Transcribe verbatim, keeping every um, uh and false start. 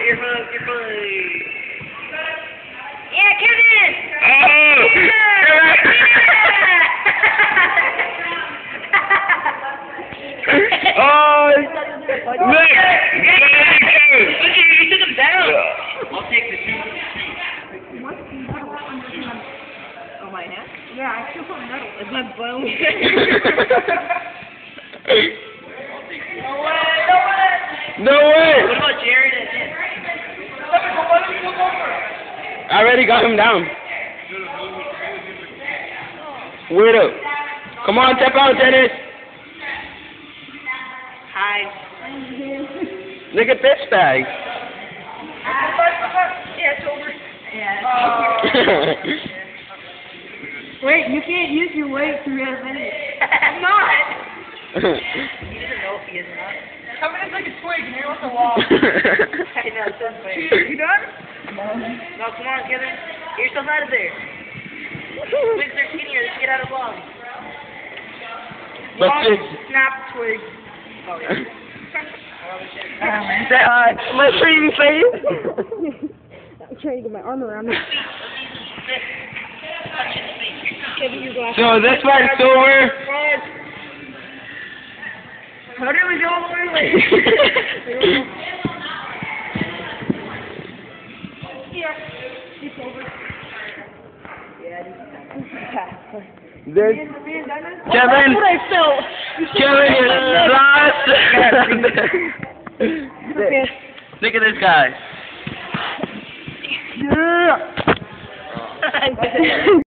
you're fine, you're fine. Yeah, Kevin! Oh! Yeah! Oh! Nick! Look, you took him down. I'll take the two. Oh, my hand? Yeah, I feel something metal. It's my bone. No way, no way! No way! What about Jared and him? I already got him down. Weirdo. Come on, tap out, Dennis. Hi. Look at this bag. Yeah, it's over. Yeah. Wait, you can't use your weight to have any. I'm not. He doesn't know if he is or not. Coming in like a twig and you're on the wall. I know, it's unfair. You done? No, come on, Kevin. Get yourself out of there. Twigs are skinnier. Let's get out of long. But Long, this, snap twig. Oh, yeah. say hi. My pretty face. I'm trying to get my arm around it. Kevin, your glasses. So this fight's over. How did we go early? Yeah, it's over. Yeah, This, Kevin, Kevin, what I felt. Kevin, you're lost. Look at this guy. Yeah.